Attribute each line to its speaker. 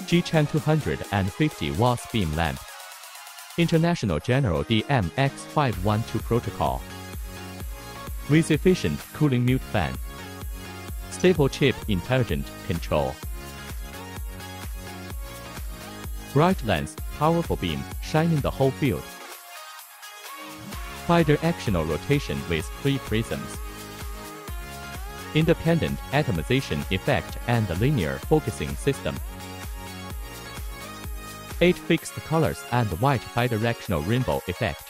Speaker 1: G-Chan 250 watts beam lamp. International General DMX512 protocol. With efficient cooling mute fan. Stable chip intelligent control. Bright lens, powerful beam, shining the whole field. Bidirectional rotation with 3 prisms. Independent atomization effect and linear focusing system. 8 fixed colors and white bidirectional rainbow effect.